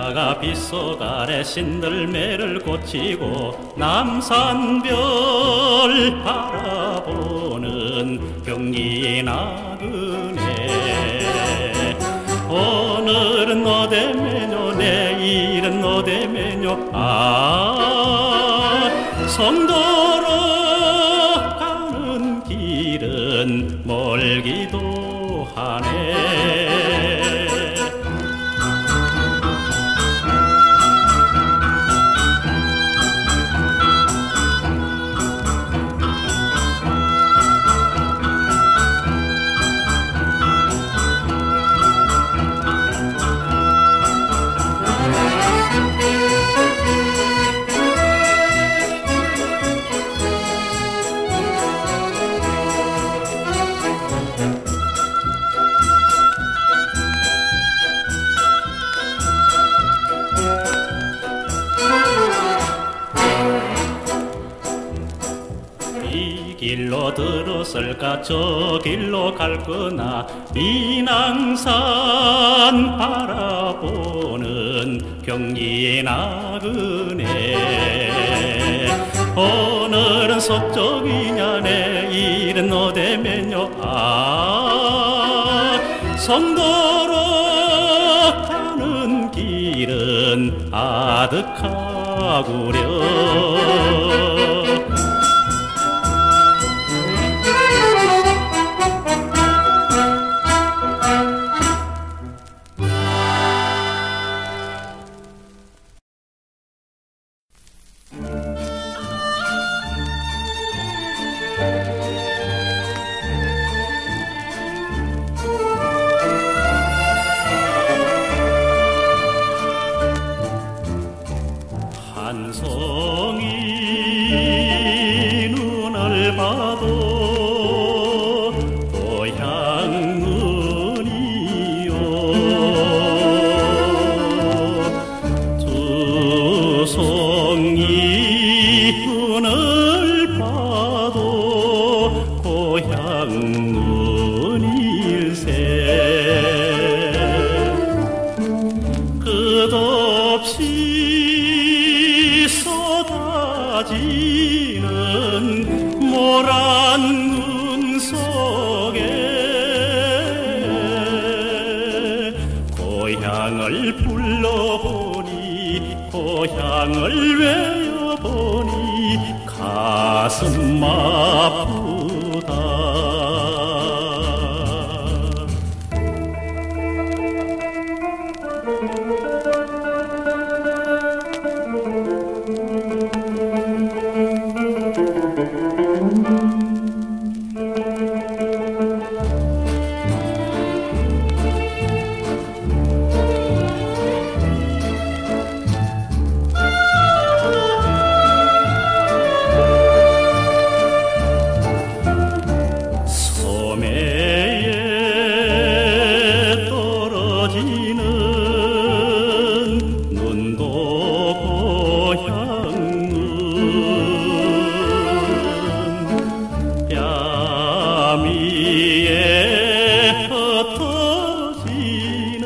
해가 빗속 아래 신들매를 고치고 남산별 바라보는 경기 나그네. 오늘은 너대매뇨 내일은 너대매뇨 성도로 가는 길은 멀기도 하네. 이 길로 들었을까 저 길로 갈 거나 인왕산 바라보는 경기 나그네. 오늘은 서쪽이냐 내일은 너대매뇨 성도로 가는 길은 아득하구려. 한 송이 눈을 봐도 고향 눈이요. 두 송이 눈을 봐도 고향 눈일세. 끝없이 쏟아지는 모란 눈 속에 고향을 불러보니 고향을 외워보니 가슴 아프다. 소매에 떨어지는 눈도 고향눈. 뺨 위에 흩어지는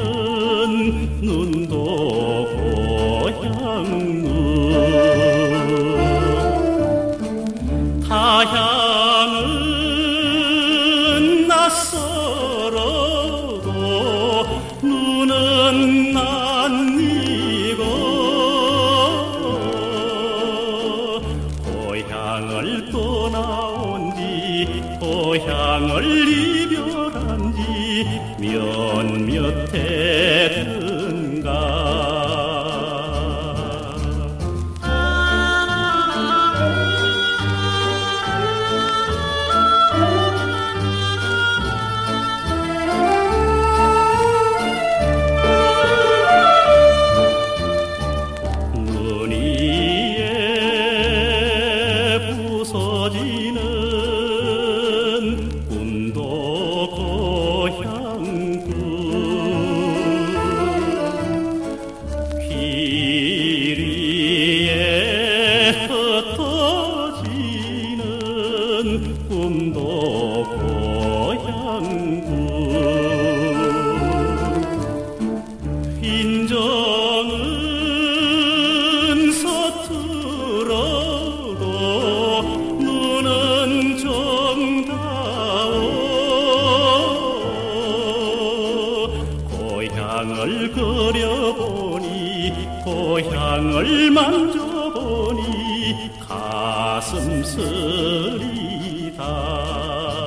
눈도 고향눈. 타향은 낯설어도 눈은 낯이고 고향을 떠나온 지 고향을 이별한 지 몇몇 해든가. 부서지는 꿈도 고향 꿈. 고향을 그려보니 고향을 만져보니 가슴 쓰리다.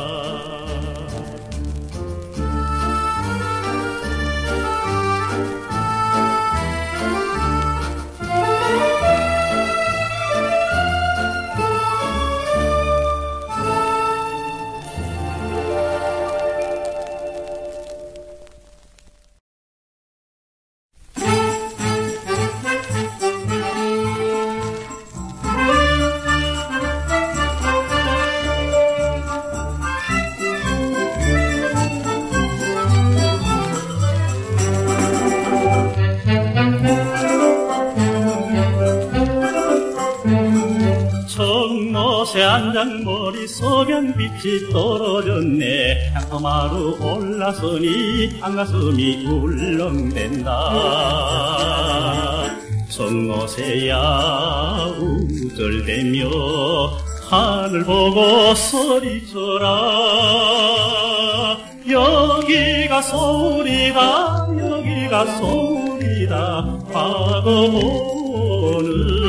청노새 한장머리 석양빛이 떨어졌네. 향토마루 올라서니 한가슴이 울렁댄다. 청노새야 우절대며 하늘 보고 소리쳐라. 여기가 서울이다 여기가 서울이다 과거 보는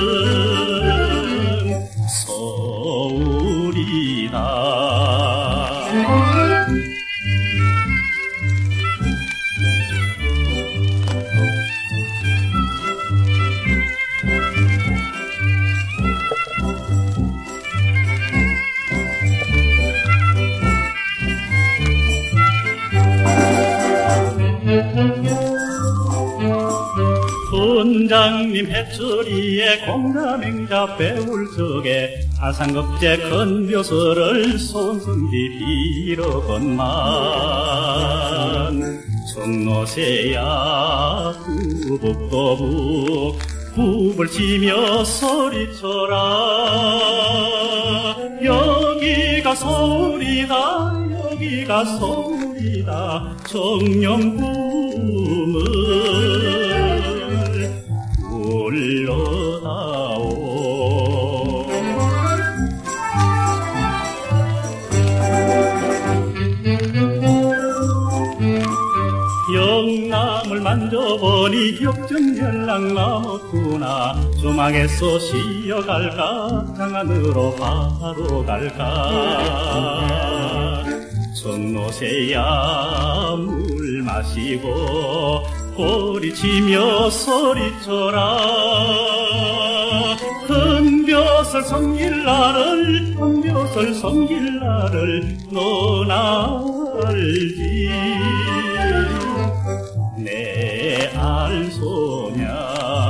훈장님 해처리에 공자맹자 배울 적에 아상급제 큰 벼슬을 손승지 빌어건만. 청노새야 꾸북꾸북 굽을 치며 소리쳐라. 여기가 서울이다 여기가 서울이다 청룡꿈을 불러다오. 영남을 만져보니 역전연락 남았구나. 조망에서 쉬어갈까 장안으로 바로 갈까. 청노새야 물 마시고 꼬리치며 소리쳐라. 큰 벼슬 섬길 나를 큰 벼슬 섬길 나를 넌 알지 내 알소냐.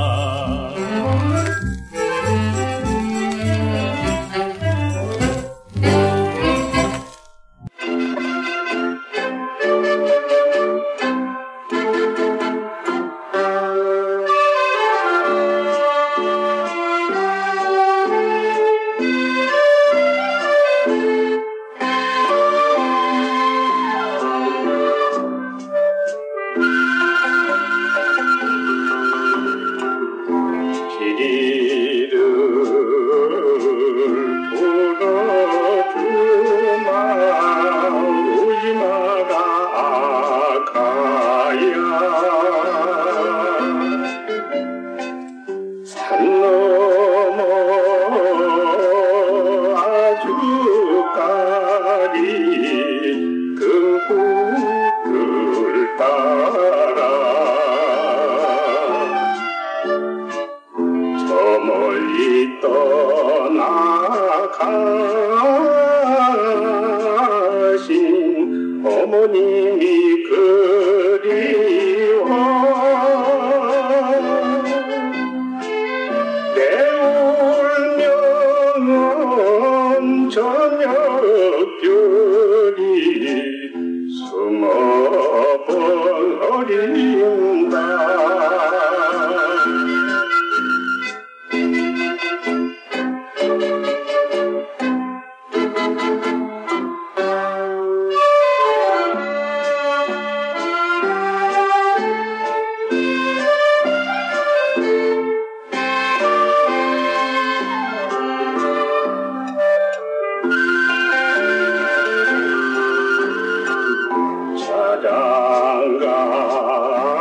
떠나가신 어머님이 그리워 내 울면 저녁별이 숨어버린다. 자장가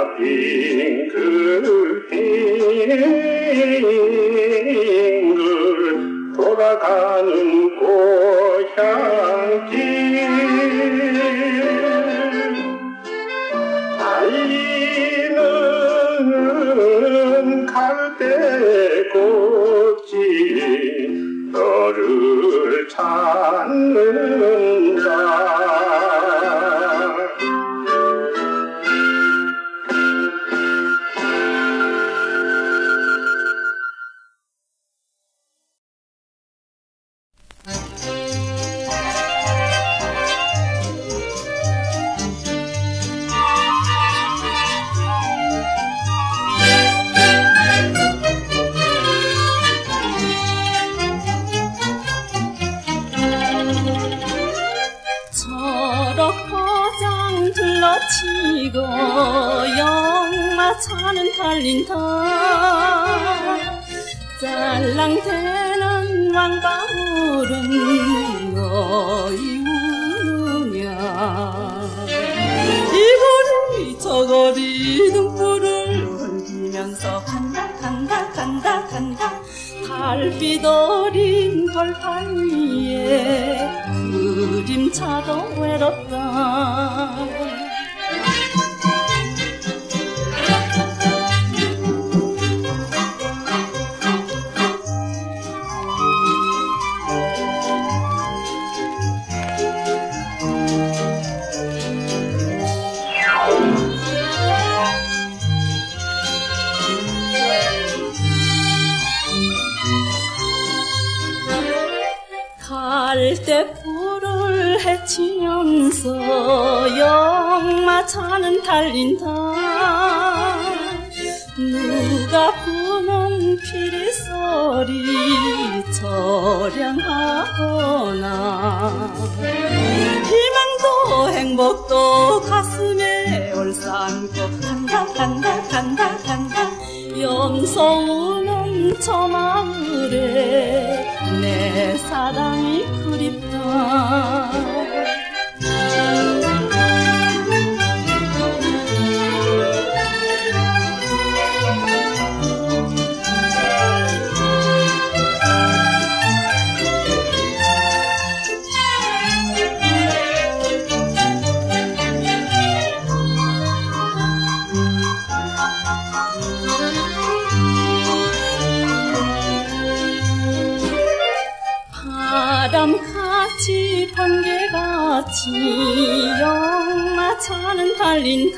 빙글 돌아가는 고향길 달리는 갈대꽃이 너를 찾는다. 치고 영마차는 달린다. 짤랑대는 왕방울은 너희 우냐. 이 거리 저거리 등불을 흘리면서 간다 간다 간다 간다. 달빛 어린 걸판 위에 그림차도 외롭다. 갈대불을 헤치면서 영마차는 달린다. 누가 부는 피리소리 저량하거나 희망도 행복도 가슴에 올삼고 간다 간다 간다 간다. 염소우는 저 마을에 내 사랑이 그립다. 바람같이 번개같이 영마차는 달린다.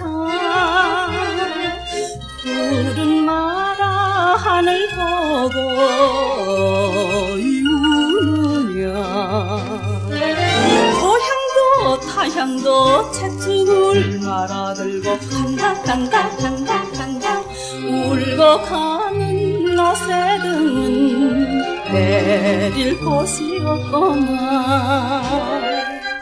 푸른 마라 하늘 보고 우느냐. 고향도 타향도 채찍을 말아들고 간다 간다 간다 간다. 울고 가는 노새등은 내릴 곳이 없구나.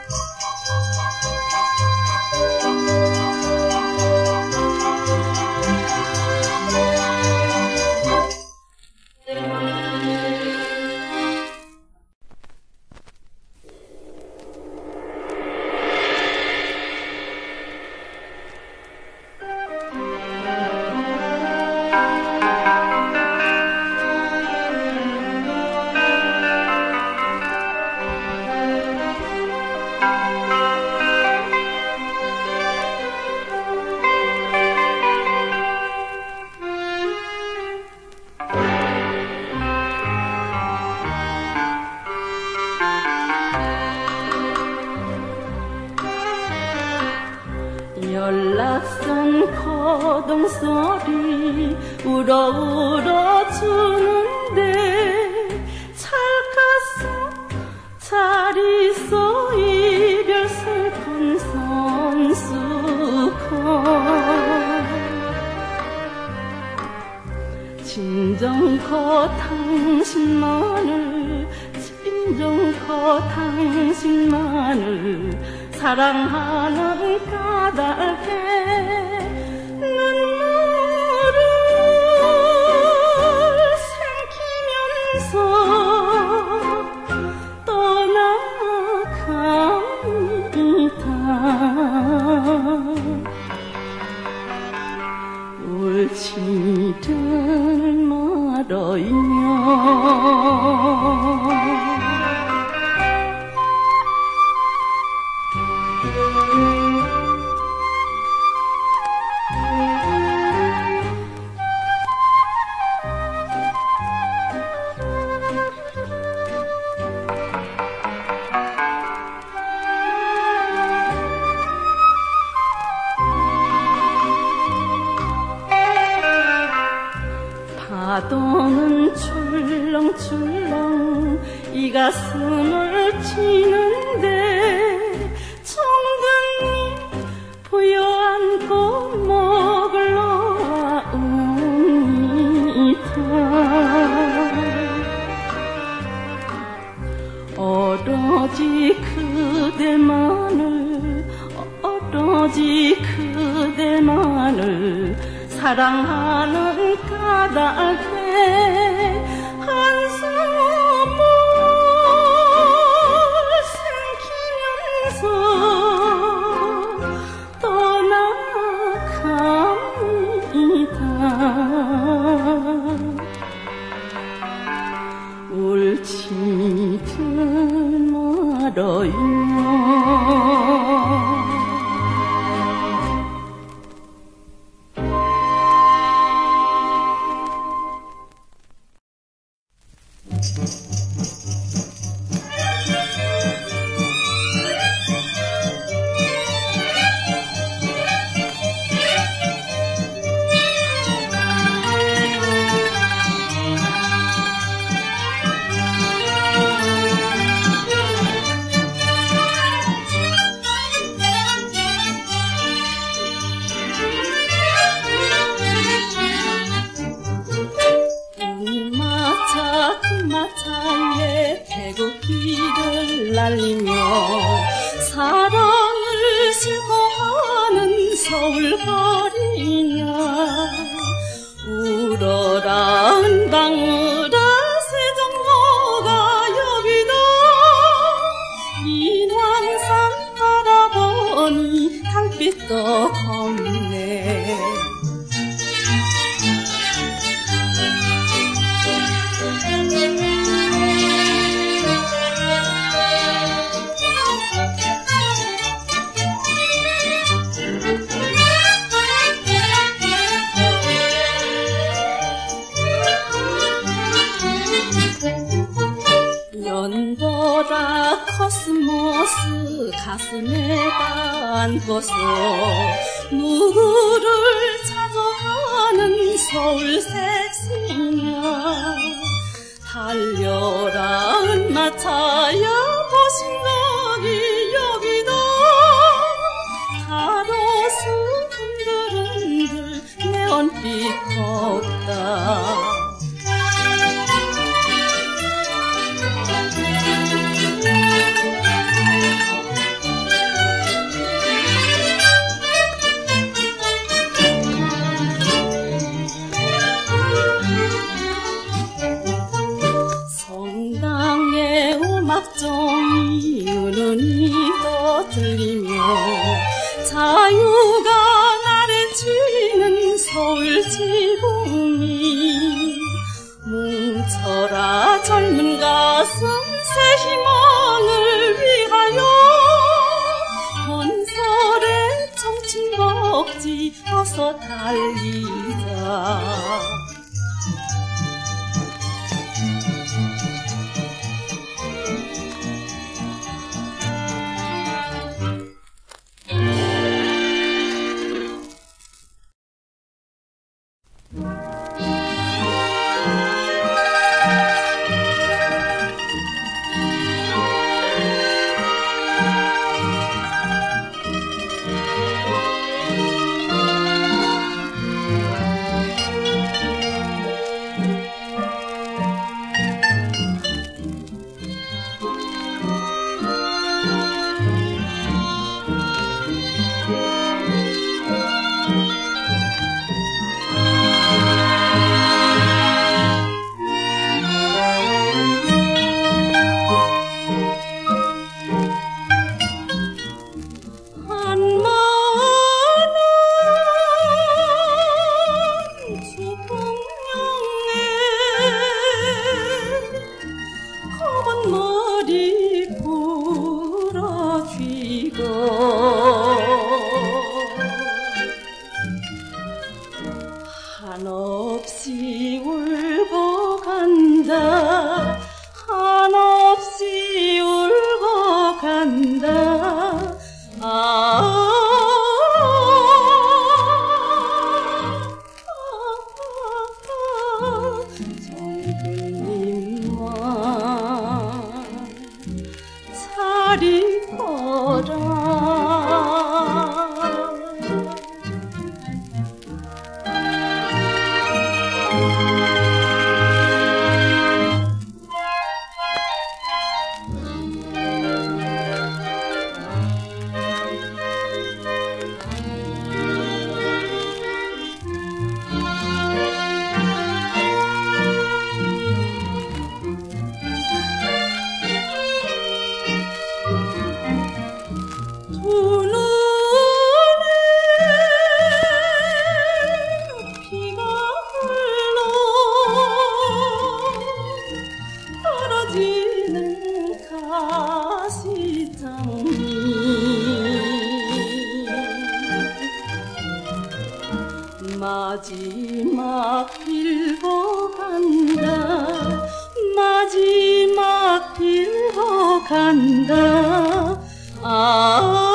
연락선 거동소리 울어 주는데 찰칵서 잘 있어 이별 슬픈 손수건. 진정커 당신만을 진정커 당신만을 사랑하는 까닭에 눈물을 삼키면서 떠나갑니다. 파도는 출렁출렁 이 가슴을 치는데 청등리 부여안고 목을 놓아옵니다. 오로지 그대만을 오로지 그대만을 사랑하는 까닭에 한숨을 삼키면서 떠나갑니다. 울지들 말아요. 마차에 태극기를 날리며 사랑을 신고하는 서울거리냐. 울어라 은방울아 세종로가 여기다. 인왕산 바라보니 달빛도 검네. 연보라 코스모스 가슴에 안고서 누구를 찾아가는 서울 색시냐. 달려라 은마차야 보신록이 여기다. 가로수 흔들흔들 내온빛 걷다. 성당의 음악종이 은은히 떠들리며 자유가 나래지는 서울 지붕이. 뭉쳐라 젊은 가슴 새 희망을 위하여. 건설의 청춘 복지 어서 달리자. 마지막 빌고 간다 마지막 빌고 간다